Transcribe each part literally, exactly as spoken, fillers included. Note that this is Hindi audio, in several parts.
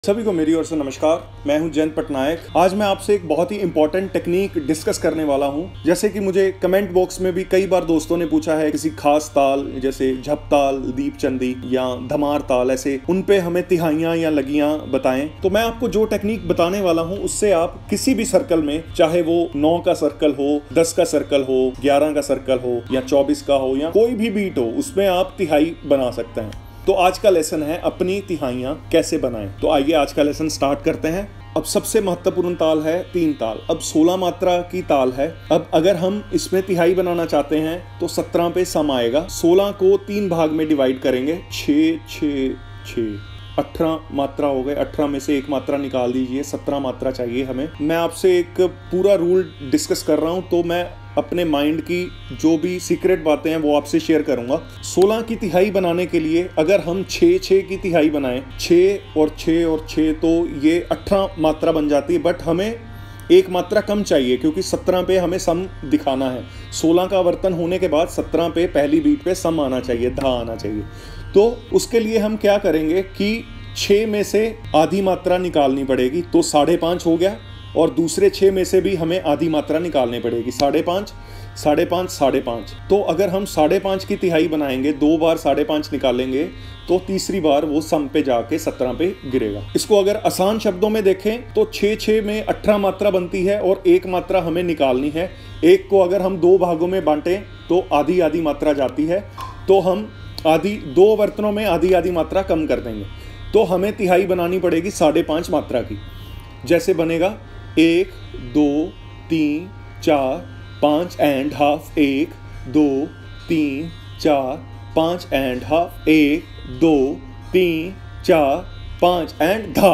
सभी को मेरी ओर से नमस्कार। मैं हूं जयंत पटनायक। आज मैं आपसे एक बहुत ही इंपॉर्टेंट टेक्निक डिस्कस करने वाला हूं। जैसे कि मुझे कमेंट बॉक्स में भी कई बार दोस्तों ने पूछा है किसी खास ताल जैसे झपताल, दीपचंदी या धमार ताल, ऐसे उन पे हमें तिहाइयां या लगियां बताएं। तो मैं आपको जो टेक्निक बताने वाला हूं उससे आप किसी भी सर्कल में, चाहे वो नौ का सर्कल हो, दस का सर्कल हो, ग्यारह का सर्कल हो या चौबीस का हो या कोई भी बीट हो, उसमें आप तिहाई बना सकते हैं। तो आज का लेसन है अपनी तिहाइयां कैसे बनाएं। तो आइए आज का लेसन स्टार्ट करते हैं। अब सबसे महत्वपूर्ण ताल है तीन ताल। अब सोलह मात्रा की ताल है। अब अगर हम इसमें तिहाई बनाना चाहते हैं तो सत्रह पे सम आएगा। सोलह को तीन भाग में डिवाइड करेंगे, छः छः छः, अठारह मात्रा हो गए। अठारह में से एक मात्रा निकाल दीजिए, सत्रह मात्रा चाहिए हमें। मैं आपसे एक पूरा रूल डिस्कस कर रहा हूं तो मैं अपने माइंड की जो भी सीक्रेट बातें हैं वो आपसे शेयर करूंगा। सोलह की तिहाई बनाने के लिए अगर हम छः छः की तिहाई बनाएं, छः और छः और छः, तो ये अठारह मात्रा बन जाती है। बट हमें एक मात्रा कम चाहिए क्योंकि सत्रह पे हमें सम दिखाना है। सोलह का आवर्तन होने के बाद सत्रह पे पहली बीट पे सम आना चाहिए, धा आना चाहिए। तो उसके लिए हम क्या करेंगे कि छः में से आधी मात्रा निकालनी पड़ेगी, तो साढ़े पाँच हो गया। और दूसरे छः में से भी हमें आधी मात्रा निकालनी पड़ेगी, साढ़े पाँच, साढ़े पाँच, साढ़े पाँच। तो अगर हम साढ़े पाँच की तिहाई बनाएंगे, दो बार साढ़े पाँच निकालेंगे, तो तीसरी बार वो सम पे जाके सत्रह पे गिरेगा। इसको अगर आसान शब्दों में देखें तो छः छः में अठारह मात्रा बनती है और एक मात्रा हमें निकालनी है। एक को अगर हम दो भागों में बांटें तो आधी आधी मात्रा जाती है, तो हम आधी दो बर्तनों में आधी आधी मात्रा कम कर देंगे। तो हमें तिहाई बनानी पड़ेगी साढ़े पाँच मात्रा की। जैसे बनेगा एक, दो, तीन, चार, पाँच एंड हाफ, एक, दो, तीन, चार, पाँच एंड हाफ, एक, दो, तीन, चार, पाँच एंड धा।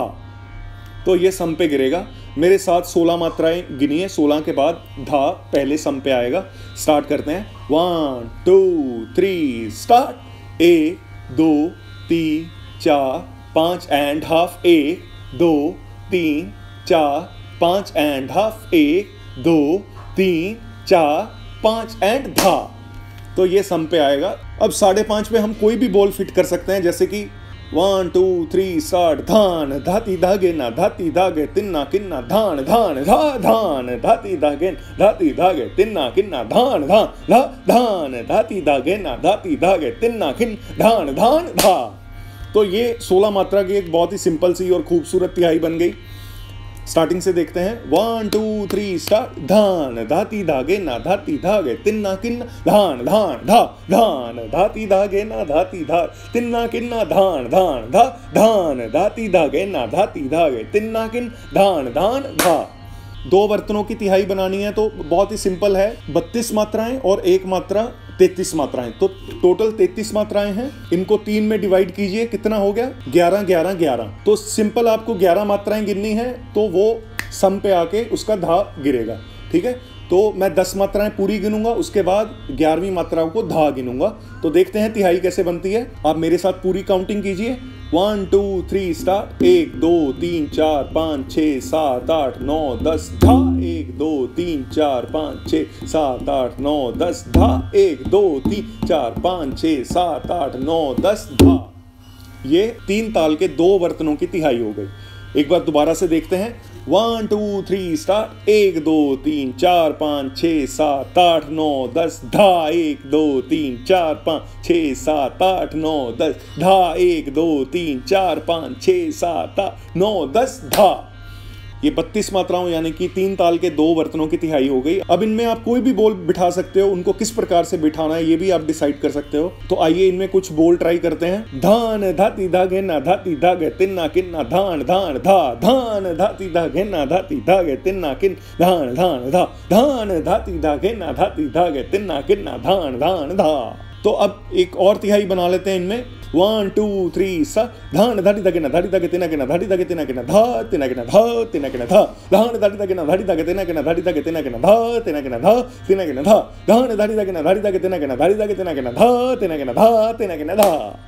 तो ये सम पे गिरेगा। मेरे साथ सोलह मात्राएं गिनिए, सोलह के बाद धा पहले सम पे आएगा। स्टार्ट करते हैं, वन टू थ्री स्टार्ट। एक, दो, तीन, चार, पाँच एंड हाफ, एक, दो, तीन, चार, पाँच एंड हाफ, एक, दो, तीन, चार, पाँच एंड धा। तो ये सम पे आएगा। अब साढ़े पाँच पे हम कोई भी बोल फिट कर सकते हैं, जैसे कि वन टू थ्री स्टार्ट। धान धाती धागे ना धाती धागे तिन्ना किन्ना धान धान धा धान धाती धागे धाती धागे तिन्ना किन्ना धान धान धा धान धाती धागे ना धाती धागे तिन्ना किन धान धान धा। तो ये सोलह मात्रा की एक बहुत ही सिंपल सी और खूबसूरत तिहाई बन गई। स्टार्टिंग से देखते हैं, वन टू थ्री स्टार्ट। धान धाती धागे ना धाती धागे तिन्ना किन्ना धान धान धा धान धाती धागे ना धाती धाग तिन्ना किन्ना धान धान धा धान धाती धागे ना धाती धागे तिन्ना किन धान धान धा। दो बर्तनों की तिहाई बनानी है तो बहुत ही सिंपल है। बत्तीस मात्राएं और एक मात्रा तैतीस मात्राएं, तो टोटल तैतीस मात्राएं हैं। इनको तीन में डिवाइड कीजिए, कितना हो गया? ग्यारह ग्यारह ग्यारह। तो सिंपल आपको ग्यारह मात्राएं गिननी है, तो वो सम पे आके उसका धा गिरेगा। ठीक है, तो मैं दस मात्राएं पूरी गिनूंगा, उसके बाद ग्यारहवीं मात्राओं को धा गिनूंगा। तो देखते हैं तिहाई कैसे बनती है। आप मेरे साथ पूरी काउंटिंग कीजिए, वन टू थ्री स्टार्ट। एक, दो, तीन, चार, पाँच, छः, सात, आठ, नौ, दस, धा। एक, दो, तीन, चार, पाँच, छः, सात, आठ, नौ, दस, धा। एक, दो, तीन, चार, पाँच, छः, सात, आठ, नौ, दस, धा। ये तीन ताल के दो बर्तनों की तिहाई हो गई। एक बार दोबारा से देखते हैं, वन टू थ्री स्टार्ट। एक, दो, तीन, चार, पाँच, छः, सात, आठ, नौ, दस, धा। एक, दो, तीन, चार, पाँच, छः, सात, आठ, नौ, दस, धा। एक, दो, तीन, चार, पाँच, छः, सात, आठ, नौ, दस, धा। ये बत्तीस मात्राओं यानी कि तीन ताल के दो बर्तनों की तिहाई हो गई। अब इनमें आप कोई भी बोल बिठा सकते हो, उनको किस प्रकार से बिठाना है ये भी आप डिसाइड कर सकते हो। तो आइए इनमें कुछ बोल ट्राई करते हैं। धान धाती धागे ना धाती धागे तिन्ना किन्ना धान धान धा। धान धाती धागे ना धाती धागे तिन्ना किन धान धान धा। धान धाती धागे ना धाती धागे तिन्ना किन्ना धान धान धा। तो अब एक और तिहाई बना लेते हैं इनमें, वन टू थ्री सा। धान धाटी धागे ना धाटी धागे तिना के ना धाटी धागे तिना के ना धा तिना के ना धा तिना के ना धा। धान धाटी धागे ना धाटी धागे तिना के ना धाटी धागे तिना के ना धा तिना के ना धा तिना के ना धा। धान धाटी धागे ना धाटी धागे तिना के ना धाटी धागे तिना के ना धा तिना के ना धा तिना के ना धा।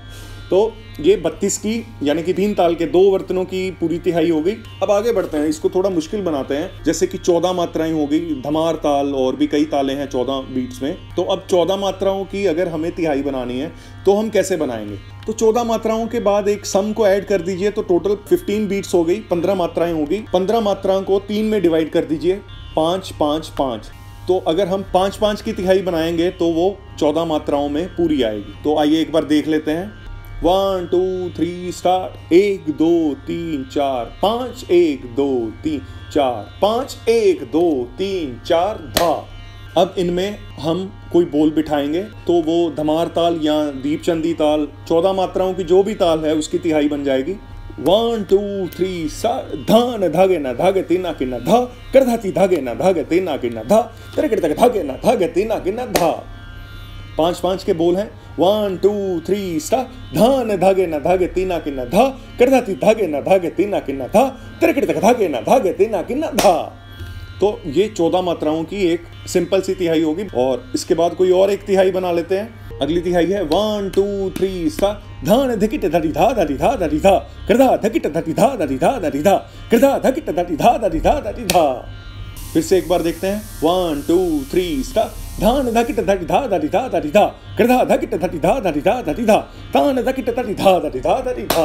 तो ये बत्तीस की यानी कि तीन ताल के दो वर्तनों की पूरी तिहाई हो गई। अब आगे बढ़ते हैं, इसको थोड़ा मुश्किल बनाते हैं। जैसे कि चौदह मात्राएं हो गई, धमार ताल और भी कई तालें हैं चौदह बीट्स में। तो अब चौदह मात्राओं की अगर हमें तिहाई बनानी है तो हम कैसे बनाएंगे? तो चौदह मात्राओं के बाद एक सम को ऐड कर दीजिए तो टोटल पंद्रह बीट्स हो गई, पंद्रह मात्राएं हो गई। पंद्रह मात्राओं को तीन में डिवाइड कर दीजिए, पाँच पाँच पाँच। तो अगर हम पाँच पाँच की तिहाई बनाएंगे तो वो चौदह मात्राओं में पूरी आएगी। तो आइए एक बार देख लेते हैं। One two three start. एक दो तीन चार पाँच, एक दो तीन चार पाँच, एक दो तीन चार धा। अब इनमें हम कोई बोल बिठाएंगे तो वो धमार ताल या दीपचंदी ताल, चौदह मात्राओं की जो भी ताल है उसकी तिहाई बन जाएगी। One two three start. धान धागे न धागे तीना की न धा, करधाती धागे न धागे तीना की न धा, तरकड़ तक धागे न धागे तीना की न धा। पांच पांच के बोल हैं। One two three start. धान धागे न धागे तीना की न धा, करधाती धागे न धागे तीना की न धा, तरकड़ तक धागे न धागे तीना की न धा। तो ये चौदह मात्राओं की एक सिंपल सी तिहाई होगी। और इसके बाद कोई और एक तिहाई बना लेते हैं। अगली तिहाई है वन टू थ्री स्टार्ट। धान धकिट धटी धा धटी धा धटी धा, करधा धकिट धटी धा धटी धा धटी धा, करधा धकिट धटी धा धटी धा धटी धा। फिर से एक बार देखते हैं। One two three start. धान धकिट धटी धा धटी धा धटी धा, करधा धकिट धटी धा धटी धा धटी धा, तान धकिट धटी धा धटी धा धटी धा।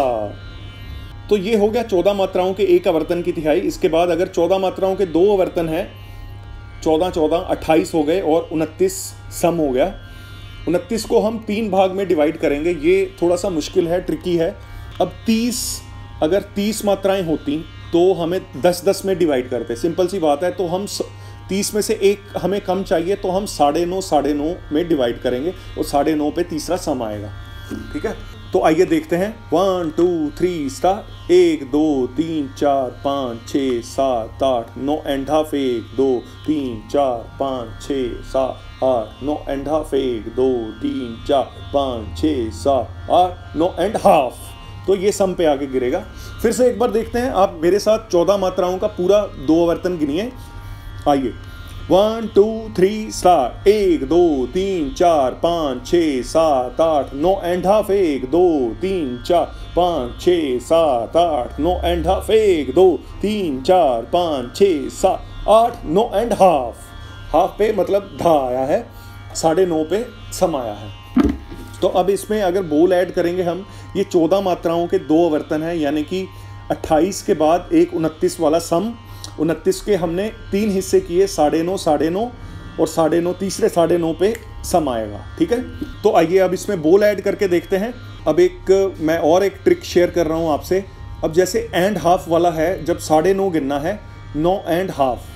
तो ये हो गया चौदह मात्राओं के एक आवर्तन की तिहाई। इसके बाद अगर चौदह मात्राओं के दो आवर्तन हैं, चौदह चौदह अट्ठाईस हो गए और उनतीस सम हो गया। उनतीस को हम तीन भाग में डिवाइड करेंगे, ये थोड़ा सा मुश्किल है, ट्रिकी है। अब तीस, अगर तीस मात्राएं होती तो हमें दस दस में डिवाइड करते, सिंपल सी बात है। तो हम तीस में से एक हमें कम चाहिए तो हम साढ़े नौ साढ़े नौ में डिवाइड करेंगे और साढ़े नौ पे तीसरा सम आएगा। ठीक है, तो आइए देखते हैं। One two three start. एक दो तीन चार पाँच छः सात आठ नौ एंड हाफ। एक दो तीन चार पाँच छः सात आठ नौ एंड हाफ। एक दो तीन चार पाँच छः सात आठ नौ एंड हाफ। तो ये सम पे आगे गिरेगा। फिर से एक बार देखते हैं, आप मेरे साथ चौदह मात्राओं का पूरा दो आवर्तन गिनिए। आइए, वन टू थ्री स्टार। एक दो तीन चार पाँच छः सात आठ नौ एंड हाफ। एक दो तीन चार पाँच छः सात आठ नौ एंड हाफ। एक दो तीन चार पाँच छः सात आठ नौ एंड हाफ। हाफ पे मतलब धा आया है, साढ़े नौ पे सम आया है। तो अब इसमें अगर बोल ऐड करेंगे हम, ये चौदह मात्राओं के दो आवर्तन हैं, यानी कि अट्ठाईस के बाद एक उनतीस वाला सम। उनतीस के हमने तीन हिस्से किए, साढ़े नौ साढ़े नौ और साढ़े नौ, तीसरे साढ़े नौ पे सम आएगा। ठीक है, तो आइए अब इसमें बोल ऐड करके देखते हैं। अब एक मैं और एक ट्रिक शेयर कर रहा हूँ आपसे। अब जैसे एंड हाफ वाला है, जब साढ़े नौ गिनना है, नौ एंड हाफ,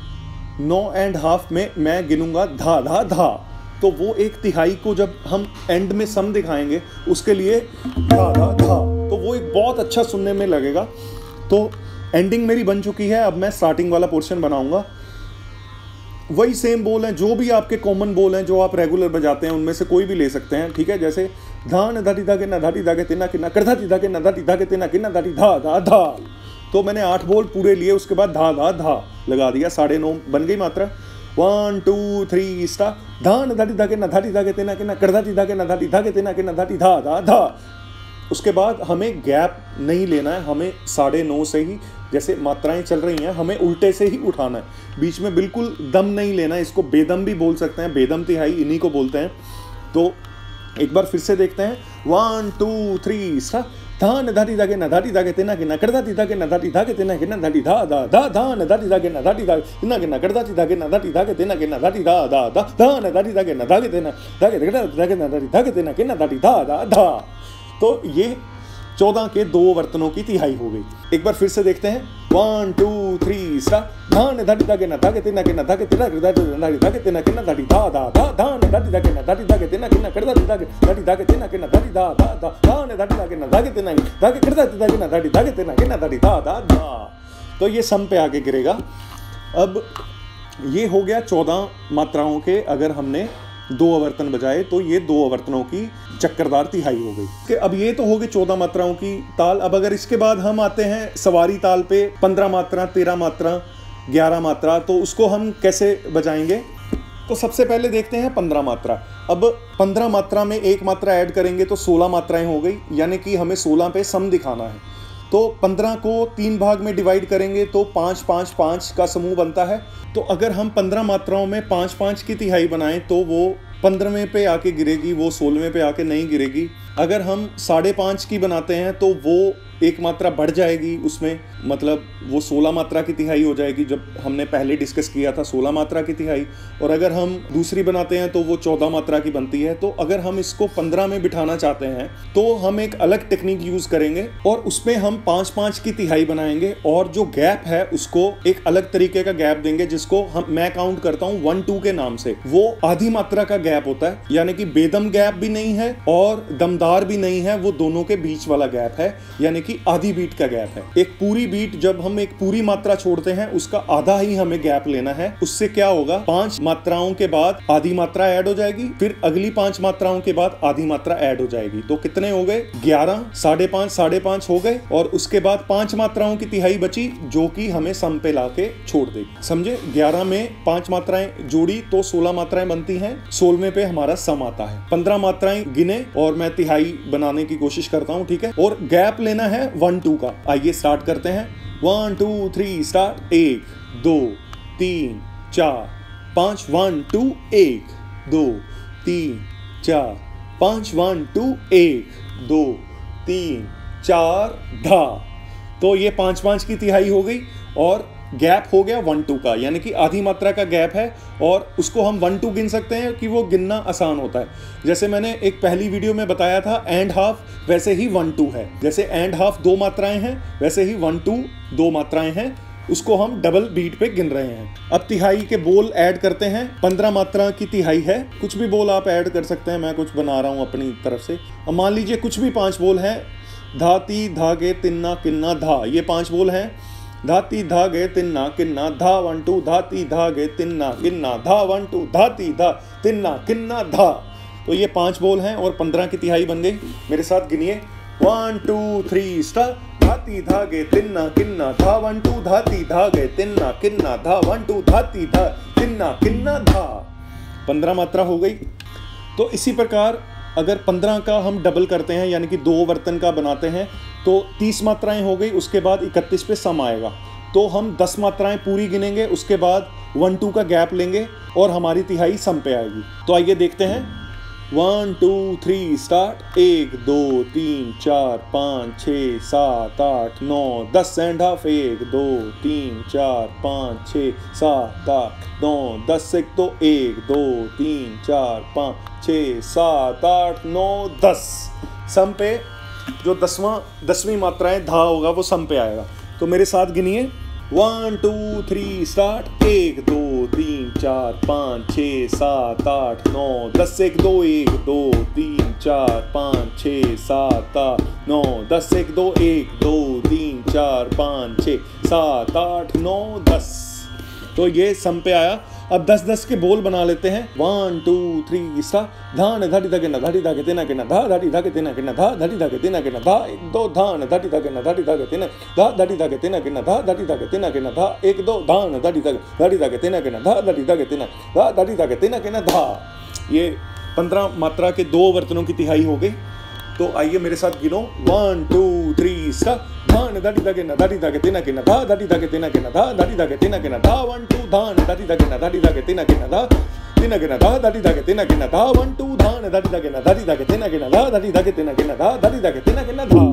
नौ एंड हाफ में मैं गिनूंगा धा धा धा। तो वो एक तिहाई को जब हम एंड में सम दिखाएंगे उसके लिए धा धा धा, तो वो एक बहुत अच्छा सुनने में लगेगा। तो एंडिंग मेरी बन चुकी है, अब मैं स्टार्टिंग वाला पोर्शन बनाऊंगा। वही सेम बोल हैं, जो भी आपके कॉमन बोल हैं जो आप रेगुलर बजाते हैं, उनमें से कोई भी ले सकते हैं। ठीक है, जैसे धान धाटी धागे ना धाटी धागे तिना किन्ना करधाती धागे ना धाटी धागे तिना किन्ना धाटी धा धा धा। तो मैंने आठ बोल पूरे लिए, उसके बाद धा धा धा लगा दिया, साढ़े नौ बन गई मात्रा। One two three start. धान धाटी धागे ना धाटी धागे तिना किन्ना करधाती धागे ना धाटी धागे तिना किन्ना धाटी धा धा धा। उसके बाद हमें गैप नहीं लेना है, हमें साढ़े नौ से ही, जैसे मात्राएं चल रही हैं, हमें उल्टे से ही उठाना है, बीच में बिल्कुल दम नहीं लेना है। इसको बेदम भी बोल सकते हैं, बेदम तिहाई इन्हीं को बोलते हैं। तो एक बार फिर से देखते हैं। One two three start. धान धाटी धागे ना धाटी धागे तिना किन्ना करधाती धागे ना धाटी धागे तिना किन्ना धाटी धा धा धा। धान धाटी धागे ना धाटी धागे तिना किन्ना करधाती धागे ना धाटी धागे तिना किन्ना धाटी धा धा धा। धान धाटी धागे ना धागे तिना धागे धागे ना धाटी धागे तिना किन्ना धाटी धा धा धा। तो ये चौदह के दो वर्तनों की तिहाई हो गई। एक बार फिर से देखते हैं। One two three start. धान धाटी धागे ना धागे तिना किन्ना धागे तिना धाटी धागे तिना किन्ना धाटी धा धा धा। धान धाटी धागे ना धाटी धागे तिना किन्ना करधाती धागे धाटी धागे तिना किन्ना धाटी धा धा धा। धान धाटी धागे ना धागे तिना धागे करधाती धागे ना धाटी धागे तिना किन्ना धाटी धा धा धा। तो ये सम पे आगे गिरेगा। अब ये हो गया चौदह मात्राओं के, अगर हमने दो आवर्तन बजाए तो ये दो आवर्तनों की चक्करदार तिहाई हो गई। कि अब ये तो हो गई चौदह मात्राओं की ताल। अब अगर इसके बाद हम आते हैं सवारी ताल पे, पंद्रह मात्रा, तेरह मात्रा, ग्यारह मात्रा, तो उसको हम कैसे बजाएंगे? तो सबसे पहले देखते हैं पंद्रह मात्रा। अब पंद्रह मात्रा में एक मात्रा ऐड करेंगे तो सोलह मात्राएं हो गई, यानी कि हमें सोलह पे सम दिखाना है। तो पंद्रह को तीन भाग में डिवाइड करेंगे तो पाँच पाँच पाँच का समूह बनता है। तो अगर हम पंद्रह मात्राओं में पाँच पाँच की तिहाई बनाएं तो वो पंद्रहवें पे आके गिरेगी, वो सोलहवें पे आके नहीं गिरेगी। अगर हम साढ़े पाँच की बनाते हैं तो वो एक मात्रा बढ़ जाएगी उसमें, मतलब वो सोलह मात्रा की तिहाई हो जाएगी, जब हमने पहले डिस्कस किया था सोलह मात्रा की तिहाई। और अगर हम दूसरी बनाते हैं तो वो चौदह मात्रा की बनती है। तो अगर हम इसको पंद्रह में बिठाना चाहते हैं तो हम एक अलग टेक्निक यूज करेंगे और उसमें हम पाँच पाँच की तिहाई बनाएंगे और जो गैप है उसको एक अलग तरीके का गैप देंगे, जिसको हम मैं काउंट करता हूँ वन टू के नाम से। वो आधी मात्रा का गैप होता है, यानी कि बेदम गैप भी नहीं है और दमदार भी नहीं है, वो दोनों के बीच वाला गैप है, यानी कि आधी बीट का गैप है। एक पूरी बीट, जब हम एक पूरी मात्रा छोड़ते हैं उसका आधा ही हमें गैप लेना है। उससे क्या होगा, पांच मात्राओं के बाद आधी मात्रा ऐड हो जाएगी, फिर अगली पांच मात्राओं के बाद आधी मात्रा ऐड हो जाएगी। तो कितने हो गए, ग्यारह, साढ़े पांच साढ़े पांच हो गए और उसके बाद पांच मात्राओं की तिहाई बची जो कि हमें सम पे लाके छोड़ देगी। समझे, ग्यारह में पांच मात्राएं जोड़ी तो सोलह मात्राएं बनती हैं, सोलहवें पे हमारा सम आता है। पंद्रह मात्राएं गिने और मैं तिहाई बनाने की कोशिश करता हूँ, ठीक है। और गैप लेना है वन टू का। आइए स्टार्ट करते हैं। One two three start. एक दो तीन चार पाँच, वन टू एक दो तीन चार पाँच, वन टू एक दो तीन चार धा। तो ये पाँच पाँच की तिहाई हो गई और गैप हो गया वन टू का, यानी कि आधी मात्रा का गैप है और उसको हम वन टू गिन सकते हैं कि वो गिनना आसान होता है। जैसे मैंने एक पहली वीडियो में बताया था एंड हाफ, वैसे ही वन टू है। जैसे एंड हाफ दो मात्राएं हैं वैसे ही वन टू दो मात्राएं हैं, उसको हम डबल बीट पे गिन रहे हैं। अब तिहाई के बोल ऐड करते हैं। पंद्रह मात्रा की तिहाई है, कुछ भी बोल आप ऐड कर सकते हैं, मैं कुछ बना रहा हूँ अपनी तरफ से। अब मान लीजिए कुछ भी पांच बोल हैं, धाती धागे तिन्ना किन्ना धा, ये पांच बोल हैं। धाती धागे तिन्ना किन्ना धा, वन टू धाती धागे तिन्ना किन्ना धा, वन टू धाती धा तिन्ना किन्ना धा। तो ये पांच बोल हैं और पंद्रह की तिहाई बन गई। मेरे साथ गिनिए, वन टू थ्री स्टार। धाती धागे तिन्ना किन्ना धा, वन टू धाती धागे तिन्ना किन्ना धा, वन टू धाती धा तिन्ना किन्ना धा। पंद्रह मात्रा हो गई। तो इसी प्रकार अगर पंद्रह का हम डबल करते हैं, यानी कि दो बर्तन का बनाते हैं, तो तीस मात्राएं हो गई। उसके बाद इकतीस पे सम आएगा, तो हम दस मात्राएं पूरी गिनेंगे, उसके बाद वन टू का गैप लेंगे और हमारी तिहाई सम पे आएगी। तो आइए देखते हैं। One two three start. एक दो तीन चार पाँच छः सात आठ नौ दस एंड हाफ। एक दो तीन चार पाँच छः सात आठ नौ दस। एक तो एक दो तीन चार पाँच छः सात आठ नौ दस। सम पे जो दसवां दसवीं मात्राएं धा होगा वो सम पे आएगा। तो मेरे साथ गिनिए, वन टू थ्री स्टार्ट। एक दो तीन चार पाँच छः सात आठ नौ दस। एक दो एक दो तीन चार पाँच छः सात आठ नौ दस। एक दो एक दो तीन चार पाँच छः सात आठ नौ दस। तो ये सम पे आया। अब दस दस के बोल बना लेते हैं। One two three start. धान धाटी धागे ना धाटी धागे तेना के ना धा, धाटी धागे तेना के ना धा, धाटी धागे तेना के ना धा। एक दो धान धाटी धागे ना धाटी धागे तेना धा, धाटी धागे तेना के ना धा, धाटी धागे तेना के ना धा। एक दो धान धाटी धागे धाटी धागे तेना के ना धा, धाटी धागे तेना धा, धाटी धागे तेना के ना धा। ये पंद्रह मात्रा के दो बर्तनों की तिहाई हो गई। तो आइए मेरे साथ गिनो, वन टू थ्री स्टार्ट। धान धाटी धागे ना धाटी धागे तेना के ना धा, धाटी धागे तेना के ना धा, धाटी धागे तेना के ना धा। वन टू धान धाटी धागे ना धाटी धागे तेना के ना धा, तेना के ना धा, धाटी धागे तेना के ना धा। वन टू धान धाटी धागे ना धाटी धागे तेना के ना धा, धाटी धागे तेना के ना धा, धाटी धागे तेना के ना धा।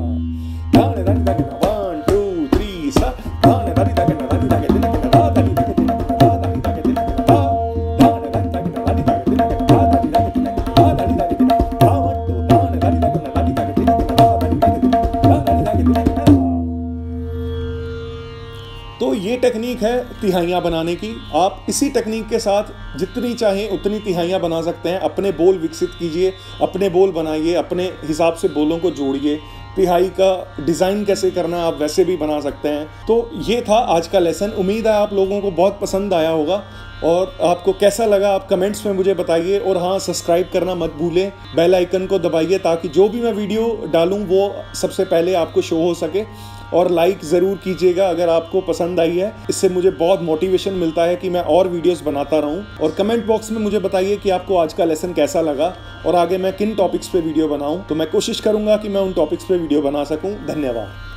धान धाटी धागे ना वन टू थ्री स्टार्ट। धान धाटी धागे ना धाटी धागे तेना के ना धा, धाटी धागे तेना के ना धा, धाटी धागे तेना के ना धा। धान धाटी धागे ना धाटी धागे तेना के ना धा, धाटी धागे तेना के ना धा, धाटी धागे तेना के ना धा। वन टू धान धाटी धागे ना धाटी धागे तेना के ना धा, धाटी धागे तेना के ना धा, धाटी धागे तेना के ना धा। तो ये टेक्निक है तिहाइयाँ बनाने की। आप इसी टेक्निक के साथ जितनी चाहें उतनी तिहाइयाँ बना सकते हैं। अपने बोल विकसित कीजिए, अपने बोल बनाइए, अपने हिसाब से बोलों को जोड़िए। तिहाई का डिज़ाइन कैसे करना है आप वैसे भी बना सकते हैं। तो ये था आज का लेसन। उम्मीद है आप लोगों को बहुत पसंद आया होगा और आपको कैसा लगा आप कमेंट्स में मुझे बताइए। और हाँ, सब्सक्राइब करना मत भूलें, बेल आइकन को दबाइए ताकि जो भी मैं वीडियो डालूँ वो सबसे पहले आपको शो हो सके। और लाइक ज़रूर कीजिएगा अगर आपको पसंद आई है। इससे मुझे बहुत मोटिवेशन मिलता है कि मैं और वीडियोस बनाता रहूं। और कमेंट बॉक्स में मुझे बताइए कि आपको आज का लेसन कैसा लगा और आगे मैं किन टॉपिक्स पे वीडियो बनाऊं, तो मैं कोशिश करूंगा कि मैं उन टॉपिक्स पे वीडियो बना सकूं। धन्यवाद।